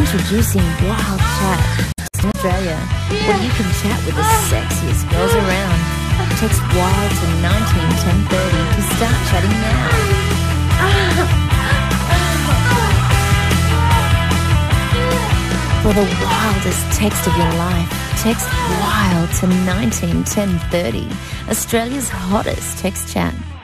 Introducing Wild Chat in Australia, where you can chat with the sexiest girls around. Text WILD to 191030 to start chatting now. For the wildest text of your life, text WILD to 191030, Australia's hottest text chat.